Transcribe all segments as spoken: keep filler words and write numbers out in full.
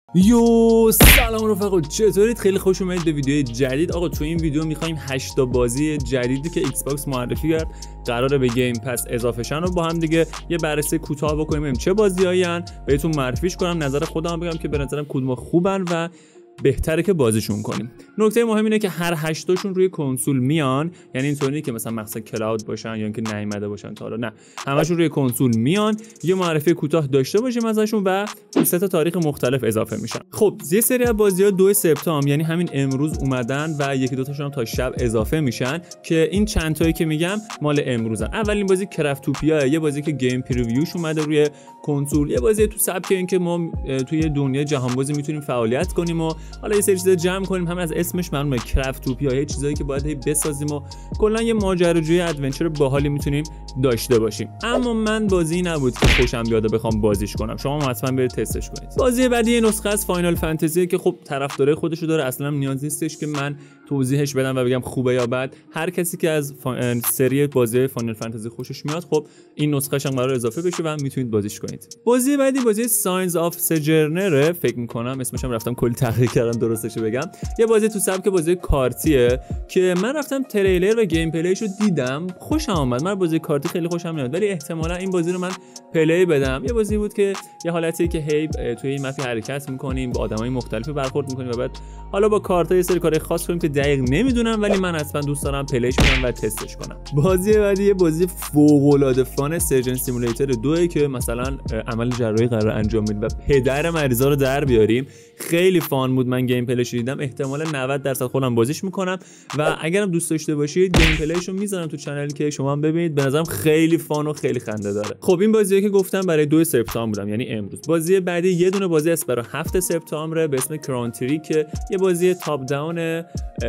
یو سلام رفقا، چطورید؟ خیلی خوش اومدید به ویدیو جدید. آقا تو این ویدیو میخوایم هشت تا بازی جدیدی که ایکس باکس معرفی کرد قراره به گیم پس اضافه شن رو با هم دیگه یه بررسی کوتاه بکنیم، ببینیم چه بازیایی ان، بهتون معرفیش کنم، نظر خودم بگم که به نظرم کدوم خوبن و بهتره که بازیشون کنیم. نکته مهم اینه که هر هشت تاشون روی کنسول میان، یعنی اینطوری که مثلا مخصوصا کلاود باشن یا اینکه نیومده باشن تا حالا، نه، همشون روی کنسول میان. یه معرفی کوتاه داشته باشیم ازشون و سه تا تاریخ مختلف اضافه میشن. خب یه سری از بازی‌ها دو سپتامبر یعنی همین امروز اومدن و یکی دو تاشون تا شب اضافه میشن که این چند تایی که میگم مال امروزن. اولین بازی کرافتوپیا، یه بازی که گیم پریویوش اومده روی کنسول، یه بازی تو سبک اینکه ما توی دنیای جهانبازی میتونیم فعالیت کنیم و حالا یه سری چیزا جمع کنیم. هم از اسمش معلومه کرافتوپیا، یه چیزایی که باید هی بسازیم و کلا یه ماجراجوی ادونچر باحالی میتونیم داشته باشیم. اما من بازی نبود که خوشم بیاد بخوام بازیش کنم، شما حتما برید تستش کنید. بازی بعدی یه نسخه از فاینال فانتزی که خب طرفدارای خودشو داره، اصلا نیاز نیستش که من توضیحش بدم و بگم خوبه یا بد. هر کسی که از فا... سری بازی فاینال فانتزی خوشش میاد، خب این نسخه‌ش هم قرار اضافه بشه و میتونید بازیش کنید. بازی بعدی بازی ساینز آف سجرنر، فکر می‌کنم اسمش هم رفتم کلی تحقیق کردم درستش بگم. یه بازی تو سبک بازی کارتیه که من رفتم تریلر و گیم پلیشو دیدم، خوشم اومد. من بازی کارتی خیلی خوشم میاد، ولی احتمالاً این بازی رو من پلی بدم. یه بازی بود که یه حالتی که هی توی این مپ حرکت می‌کنیم، با آدمای مختلفی برخورد می‌کنیم و بعد حالا با کارت‌ها یه سری کارهای خاص کنیم که دقیق نمیدونم، ولی من اصلا دوست دارم پلیش کنم و تستش کنم. بازی بعدی یه بازی فوق‌العاده فان سرجن سیمولیتر دو که مثلا عمل جراحی قرار انجام بدیم و پدر مریضا رو در بیاریم. خیلی فان بود، من گیم پلیش دیدم، احتمالاً نود درصد خودم بازیش میکنم و اگرم دوست داشته باشید گیم پلیشو میذارم تو کانالی که شما هم ببینید. به نظرم خیلی فان و خیلی خنده داره. خب این بازیه که گفتم برای دو سپتامبر بودم، یعنی امروز. بازی بعدی یه دونه بازی است برای هفت سپتامبر به اسم کرانتری که یه بازی تاپ داون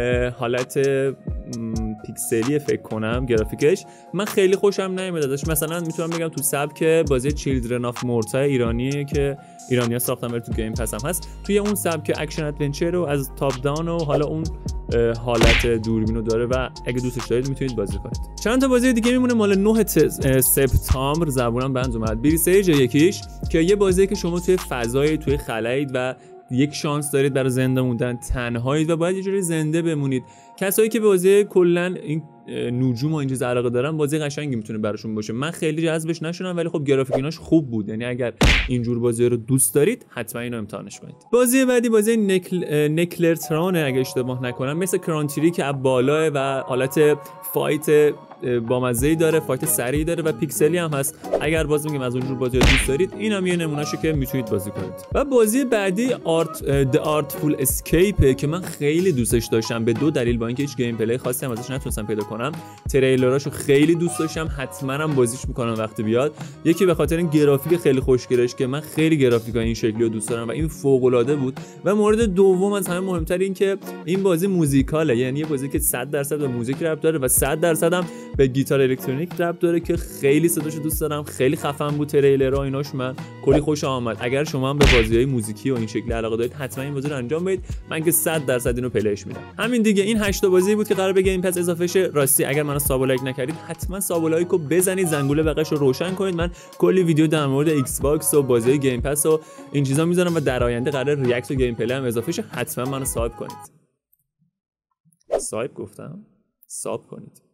حالت پیکسلی فکر کنم گرافیکش. من خیلی خوشم نمیاد ازش. مثلا میتونم بگم تو سبک بازی چیلدرن آف مورتا ایرانی که ایرانی‌ها ساختن، برای تو گیم پس هم هست. توی اون سبک اکشن ادونچر رو از تاپ داون و حالا اون حالت دوربینو داره و اگه دوستش دارید میتونید بازی کنید. چند تا بازی دیگه میمونه مال نه سپتامبر، زبونم بند اومد. بریسیج یکیش که یه بازیه که شما توی فضای توی خلایید و یک شانس دارید برای زنده موندن، تنهایید و باید یه جوری زنده بمونید. کسایی که به بازی کلا این نجوم و این چیز علاقه دارن، بازی قشنگی میتونه براشون باشه. من خیلی جذبش نشدم، ولی خب گرافیکیناش خوب بود، یعنی اگر اینجور بازی رو دوست دارید حتما اینو امتحانش کنید. بازی بعدی بازی نکل... نکلرتران اگه اشتباه نکنم، مثل کرانتری که از بالاه و حالت فایت با مزه‌ای داره، فایت سریع داره و پیکسلی هم هست. اگر باز میگم از اونجور بازی دوست دارید، اینم یه نمونهشه که میتونید بازی کنید. و بازی بعدی آرت د آرتفول اسکیپ که من خیلی دوستش داشتم به دو دلیل. با اینکه هیچ گیم پلی خاصی هم ازش نتونستم پیدا کنم، تریلراشو خیلی دوست داشتم، حتما هم بازیش میکنم وقتی بیاد. یکی به خاطر این گرافیک خیلی خوشگلش که من خیلی گرافیکای این شکلی رو دوست دارم و این فوق العاده بود. و مورد دوم از همه مهمتر این که این بازی موزیکاله، یعنی یه بازی که صد درصد به موزیک ربط داره و صد درصد هم به گیتار الکترونیک ربط داره که خیلی صداشو دوست دارم. خیلی خفن بود تریلرها ایناش، من کلی خوشم اومد. اگر شما هم به بازی‌های موزیکی و این شکلی علاقه دارید، حتما این بازی رو انجام بدید. من که صد درصد اینو پلیش میدم. همین دیگه، این هشت تا بازی بود که قرار به گیم پس اضافه شه. راستی اگر منو ساب و لایک نکردید، حتما ساب و لایک رو بزنید، زنگوله بقیش رو روشن کنید. من کلی ویدیو در مورد ایکس باکس و بازی گیم پس و این چیزا میذارم و در آینده قرار ریاکت و گیم پلی هم اضافه شه. حتما منو ساب کنید. ساب گفتم؟ ساب کنید.